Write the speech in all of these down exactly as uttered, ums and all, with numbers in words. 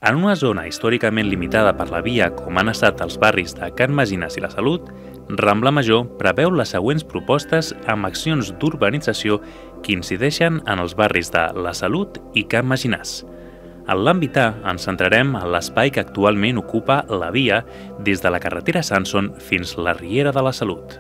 En una zona històricament limitada per la via com han estat els barris de Can Masinas i la Salut, Rambla Major preveu les següents propostes amb accions d'urbanització que incideixen en els barris de la Salut i Can Masinas. En l'àmbit A ens centrarem en l'espai que actualment ocupa la via des de la carretera Sanson fins la Riera de la Salut.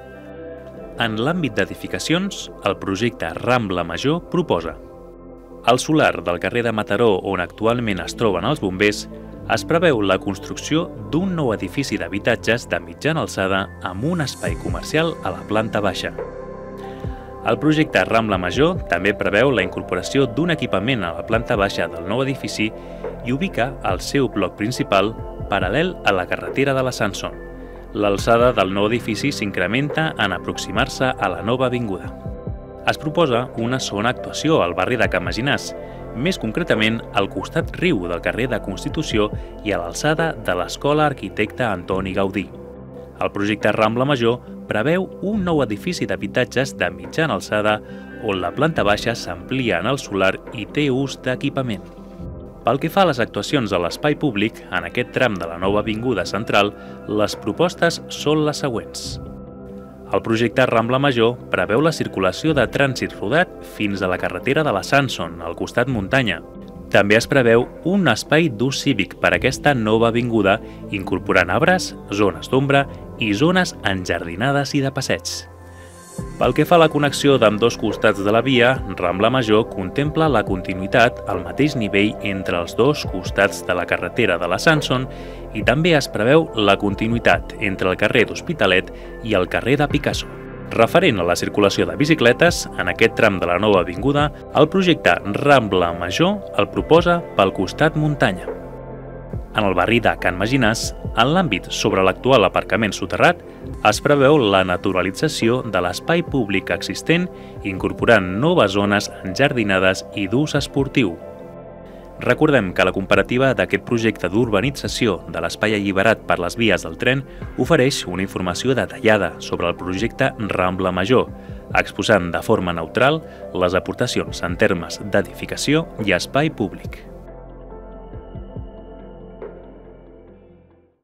En l'àmbit d'edificacions, el projecte Rambla Major proposa al solar del carrer de Mataró, on actualment es troben els bombers, es preveu la construcció d'un nou edifici d'habitatges de mitjana alçada amb un espai comercial a la planta baixa. El projecte Rambla Major també preveu la incorporació d'un equipament a la planta baixa del nou edifici i ubica el seu bloc principal paral·lel a la carretera de la Sanson. L'alçada del nou edifici s'incrementa en aproximar-se a la nova avinguda. Es proposa una segona actuació al barri de Can Masinas, més concretament al costat riu del carrer de Constitució i a l'alçada de l'Escola Arquitecte Antoni Gaudí. El projecte Rambla Major preveu un nou edifici d'habitatges de mitjana alçada on la planta baixa s'amplia en el solar i té ús d'equipament. Pel que fa a les actuacions a l'espai públic, en aquest tram de la nova avinguda central, les propostes són les següents. El projecte Rambla Major preveu la circulació de trànsit rodat fins a la carretera de la Sanson, al costat muntanya. També es preveu un espai d'ús cívic per a aquesta nova avinguda, incorporant arbres, zones d'ombra i zones enjardinades i de passeig. Pel que fa a la connexió d'ambdós costats de la via, Rambla Major contempla la continuïtat al mateix nivell entre els dos costats de la carretera de la Sanson i també es preveu la continuïtat entre el carrer d'Hospitalet i el carrer de Picasso. Referent a la circulació de bicicletes, en aquest tram de la nova avinguda, el projecte Rambla Major el proposa pel costat muntanya. En el barri de Can Masinas, en l'àmbit sobre l'actual aparcament soterrat, es preveu la naturalització de l'espai públic existent, incorporant noves zones enjardinades i d'ús esportiu. Recordem que la comparativa d'aquest projecte d'urbanització de l'espai alliberat per les vies del tren ofereix una informació detallada sobre el projecte Rambla Major, exposant de forma neutral les aportacions en termes d'edificació i espai públic.